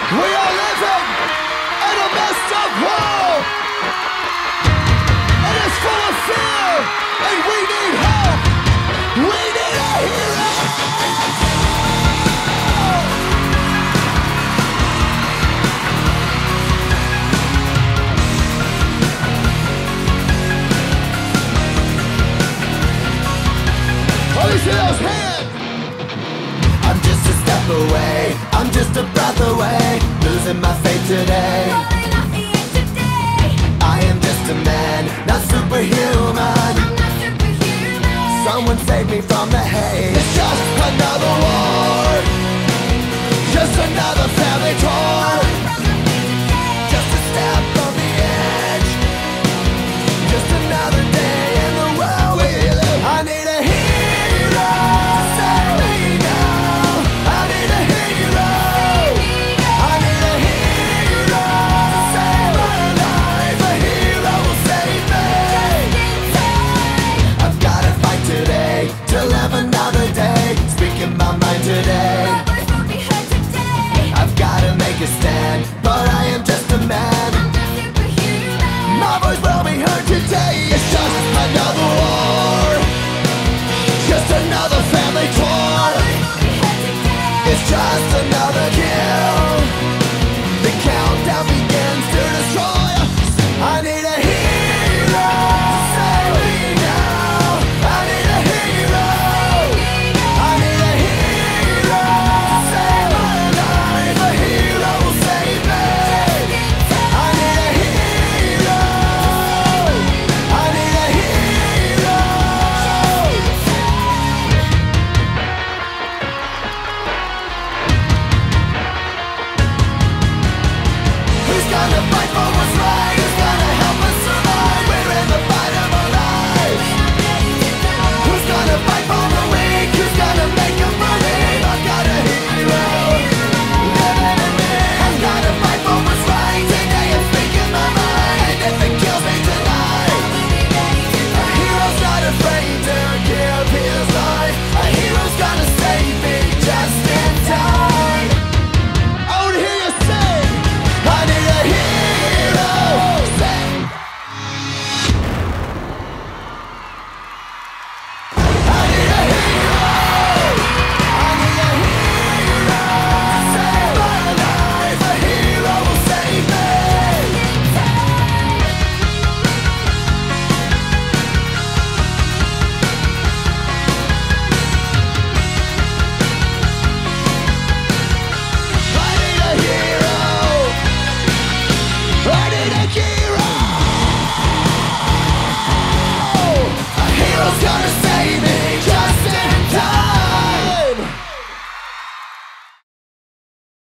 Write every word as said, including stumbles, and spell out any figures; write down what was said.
We are living in a messed up world. It is full of fear, and we need help. We need a hero. Let me see those hands. I'm just a step away, I'm just a breath away, losing my faith today. Falling off the edge today. I am just a man, not superhuman. I'm not superhuman. Someone save me from the hate. It's just another war, just another family torn. Just a step from the edge, just another day in the world we live. I need a hero to save me now. I need a hero. I need a hero to save my life. A hero will save me. I've gotta fight today to live another day, speaking my mind today. My voice won't be heard today. I've gotta make a stand, but I am just a man. I'm not superhuman. My voice will be heard today. It's just another war, just another family My torn. voice won't be heard today. It's just another